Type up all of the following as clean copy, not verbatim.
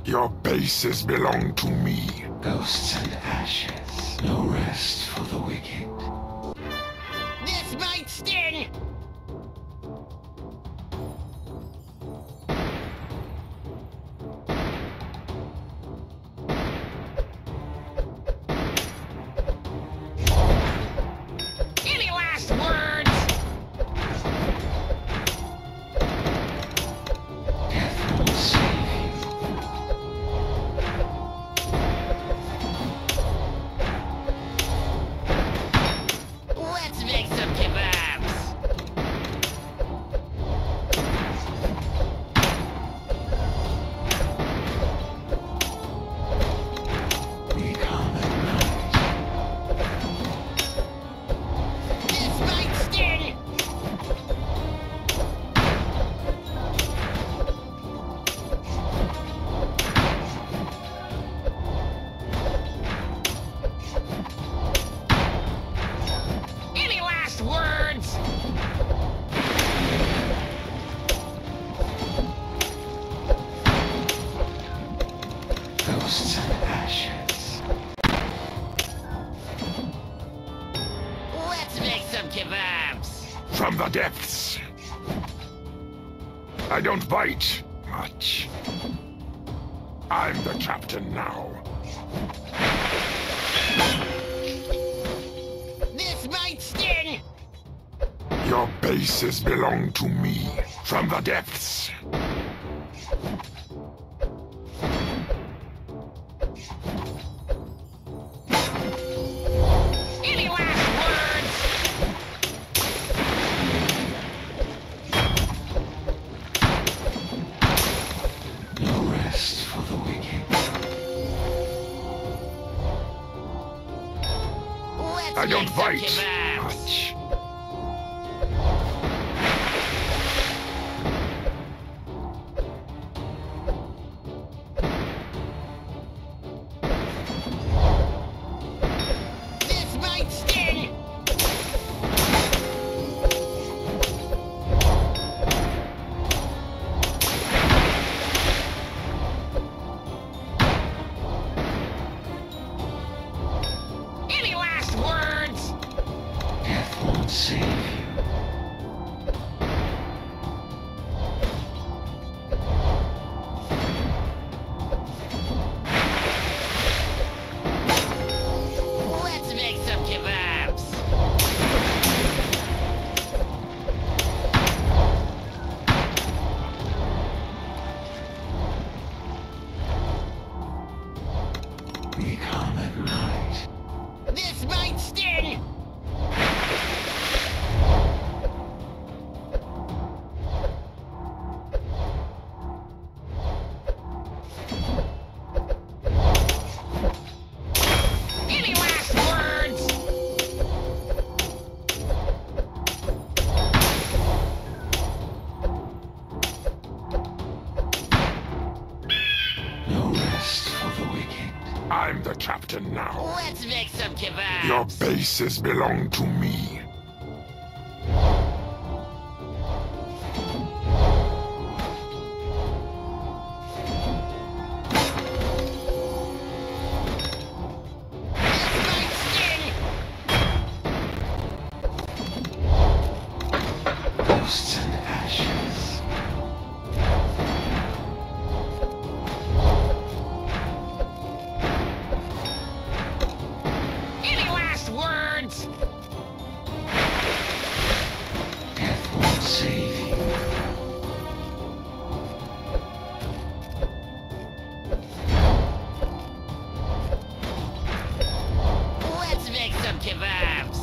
Your bases belong to me. Ghosts and ashes, no rest for the wicked. This might sting! Any last words? Death will save you. Let's make some kebabs! We come at night. This might sting! Any last words? Ghosts and ashes. Let's make some kebabs! From the depths. I don't bite much. I'm the captain now. This might sting! Your bases belong to me. From the depths. Any last words? No rest for the wicked. Let's I make don't some bite kebabs! much. This might sting! Any last words? Death won't save you. Let's make some kebabs! We come at night. This might sting! Any last words? No rest for the wicked. I'm the captain now. Let's make some kebabs! Your bases belong to me. This might sting! Ghosts and ashes. Any last words? Death won't save you. Let's make some kebabs!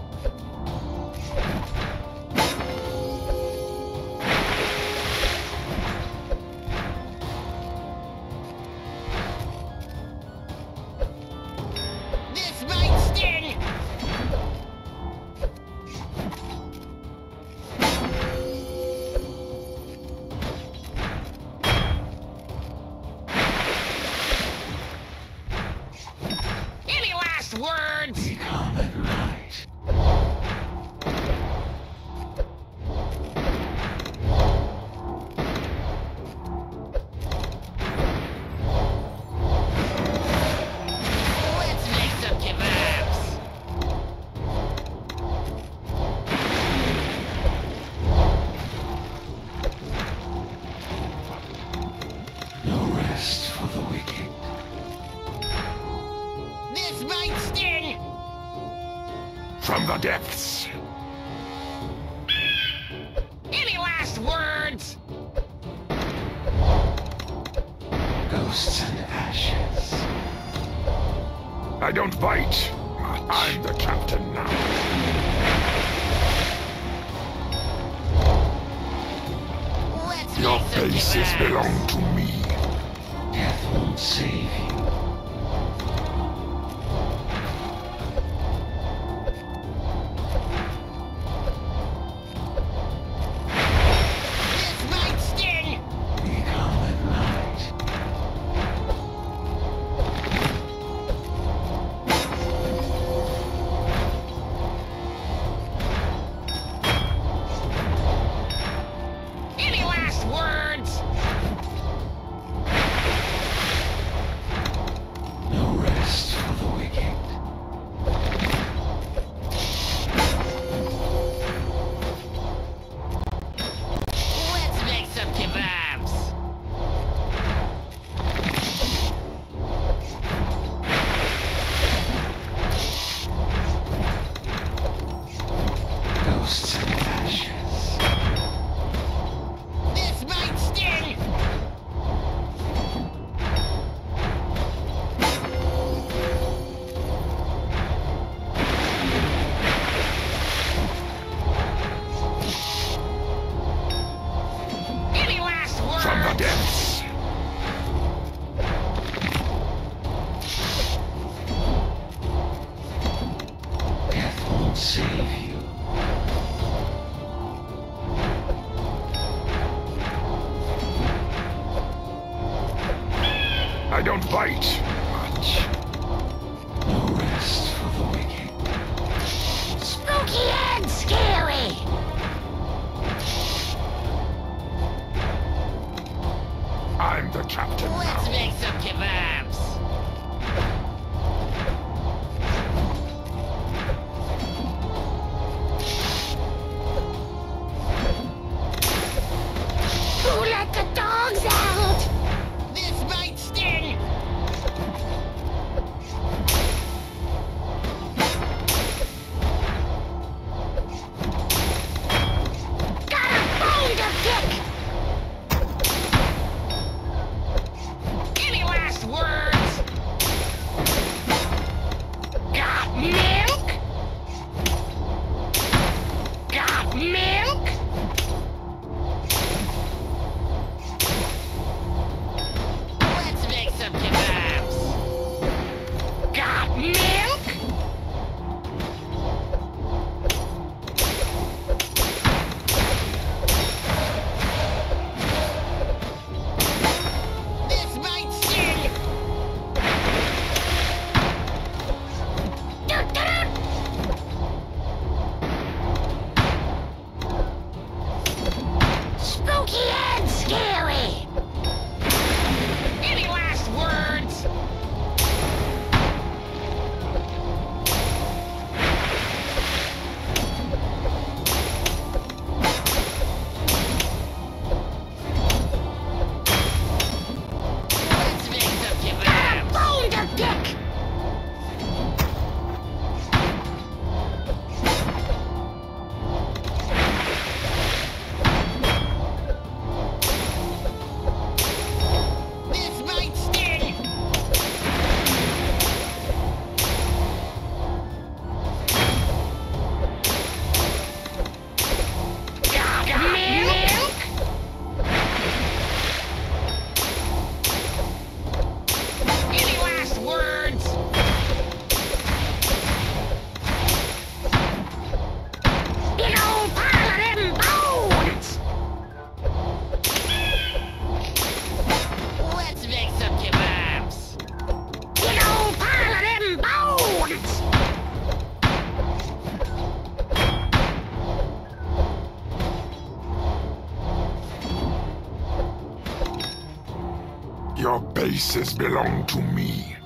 This might sting! Any last words? We come at night. from the depths. Any last words? Ghosts and ashes. I don't bite. I'm the captain now. Let's Your make some bases kebabs. belong to me. Death won't save you. This might sting. Become at night. Any last words? No rest for the wicked. Let's make some kebabs. Ghosts and ashes. This might sting. Any last words? From the depths. Death won't save you. I don't bite much. No rest for the wicked. Spooky and scary. I'm the captain Let's now. make some kebabs. Who let the dogs out? This might sting. Got a bone to pick. Any last words? Got milk? Got milk? Let's make some kebabs. Got milk? This might sting. Spooky and scary. Any last words? Let's make some kebabs. Got a bone to pick. This might sting. Got milk? Any last words? Big old pile of them bones. Let's make some kebabs. Big old pile of them bones. Your bases belong to me.